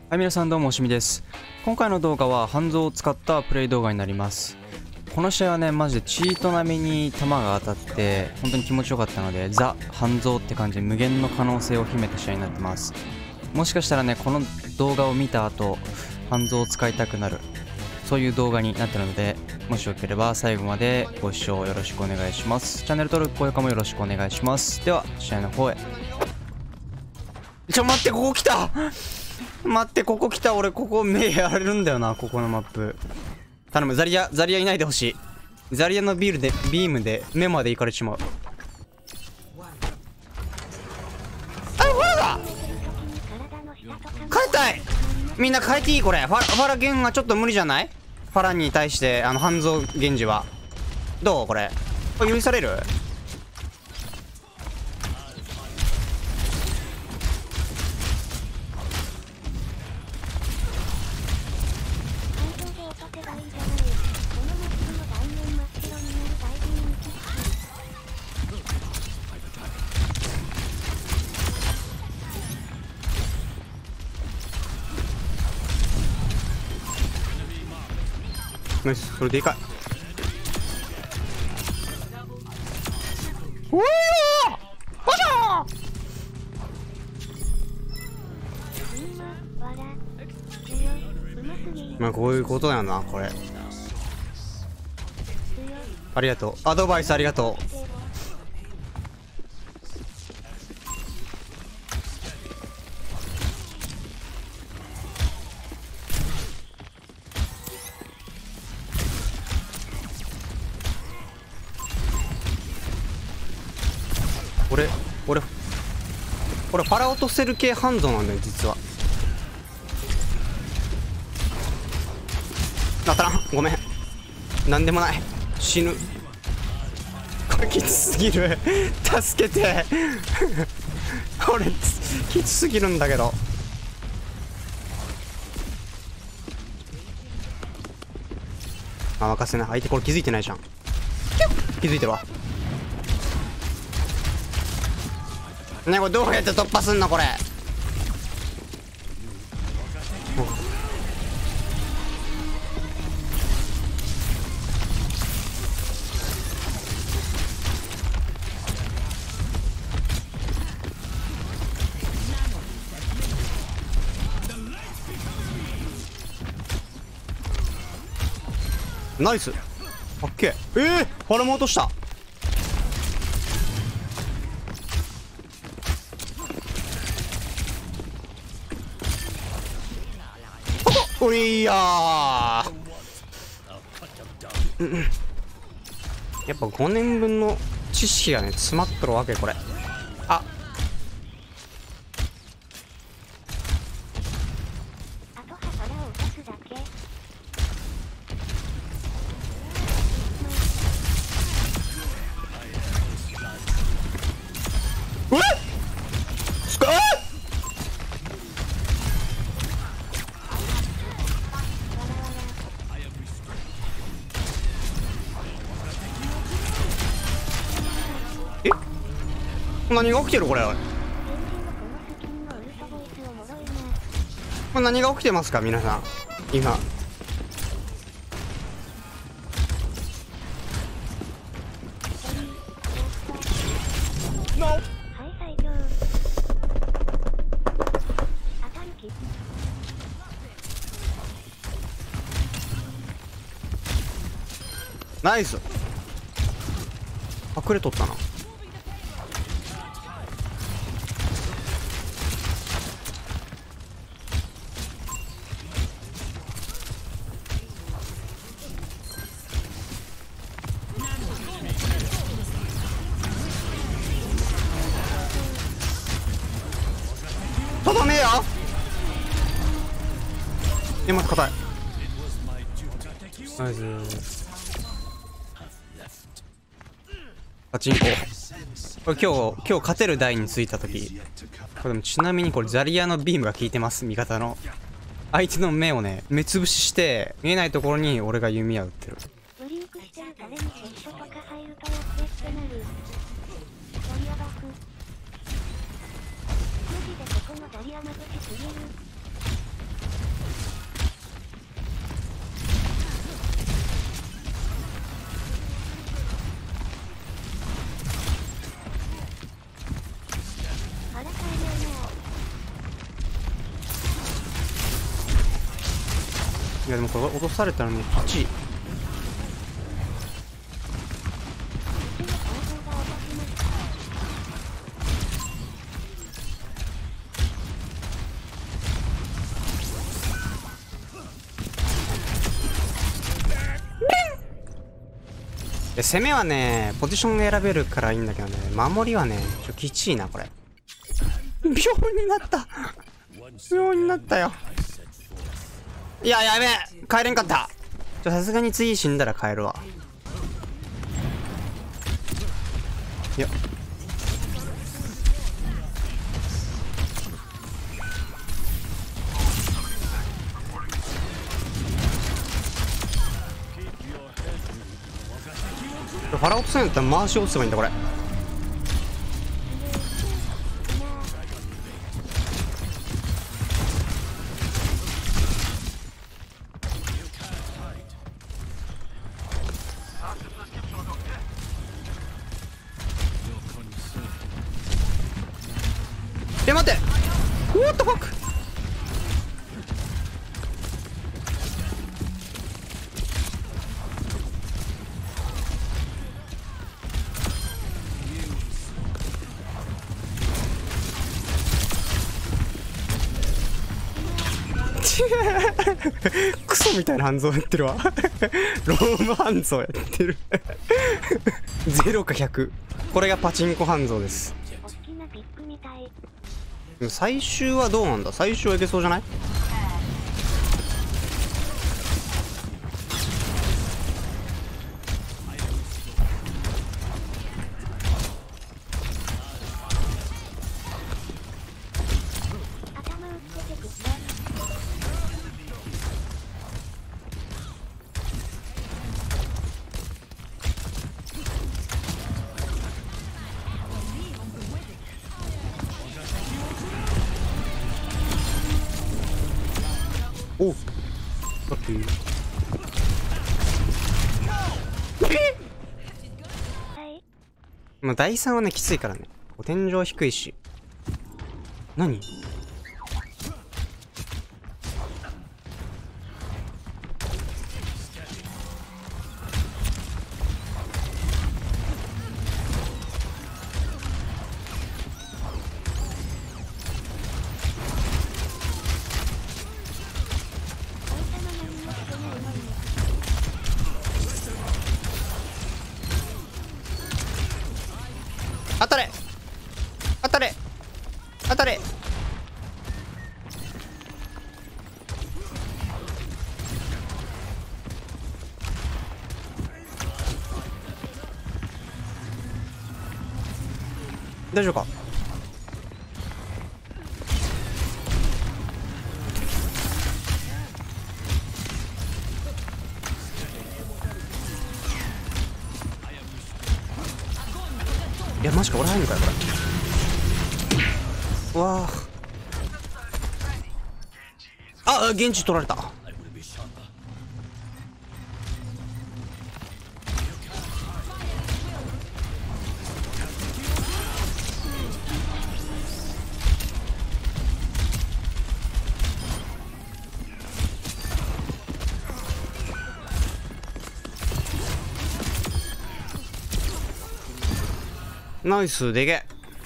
はい、皆さんどうもおしみです。今回の動画はハンゾーを使ったプレイ動画になります。この試合はね、マジでチート並みに弾が当たって本当に気持ちよかったので、ザ・ハンゾーって感じで無限の可能性を秘めた試合になってます。もしかしたらね、この動画を見た後ハンゾーを使いたくなる、そういう動画になってるので、もしよければ最後までご視聴よろしくお願いします。チャンネル登録高評価もよろしくお願いします。では試合の方へ。待って、ここ来た待って、ここ来た。俺ここ目やられるんだよな、ここのマップ。頼む、ザリアいないでほしい。ザリアのビームで目まで行かれてしまう。あ、ファラだ。変えたい。みんな変えていい？これファラゲンがちょっと無理じゃない？ファラに対してハンゾー源氏はどう？これ許される？ナイス、それでかい。おいよー、おしゃー。まあこういうことやな、これ。ありがとう、アドバイスありがとう。俺ファラ落とせる系ハンゾなんだよ実は。当たらん、ごめん、なんでもない、死ぬ。これきつすぎる助けてこれきつすぎるんだけど。あ、任せない。相手これ気づいてないじゃん。気づいてるわね。これどうやって突破すんのこれ。ナイス、オッケー。ファラも落とした。おいやー、やっぱ5年分の知識がね詰まっとるわけこれ。あ、何が起きてるこれ。これ何が起きてますか皆さん今。ナイス、隠れとったな。とどめよ。まず硬い。ナイス。パチンコ。これ今日勝てる台についた時、これでもちなみにこれザリアのビームが効いてます。味方の相手の目をね目つぶしして見えないところに俺が弓矢打ってる。 いやでもこれ落とされたらねピチ。攻めはねポジション選べるからいいんだけどね、守りはねきちいなこれ。秒になった、秒になったよ。いややべえ、帰れんかった。さすがに次死んだら帰るわ。いやファラ落とせんやったら回し落とせばいいんだこれ。待って、What the fuck。クソみたいな半蔵やってるわ。ローム半蔵やってる。0か100、これがパチンコ半蔵です。でも最終はどうなんだ、最終はいけそうじゃない？おっ、ラッキー。まあ第3はねきついからね、天井低いし。何？当たれ当たれ当たれ。大丈夫か？いやマジか、俺入んのかよこれ。うわあ、現地取られた。ナイス、でけ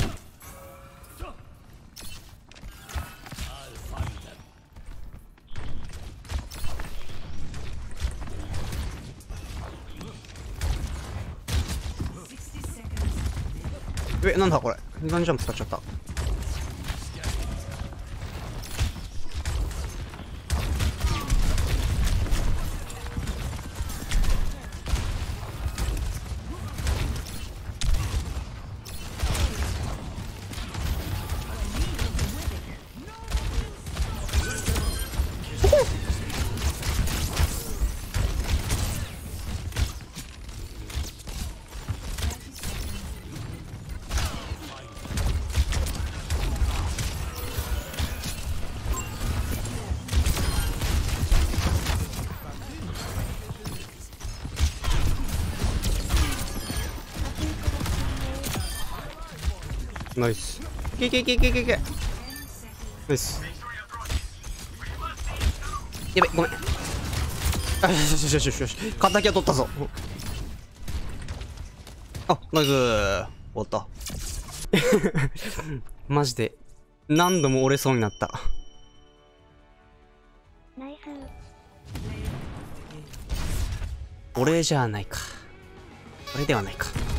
え。なんだこれ、ガンジャンプ使っちゃった。ナイス。いけいけいけいけいけ。ナイス。やべ、ごめん。 よしよしよしよしよし、敵は取ったぞ。あ、ナイスー。終わった。マジで何度も折れそうになった。 ナイス。 俺じゃないか。俺ではないか。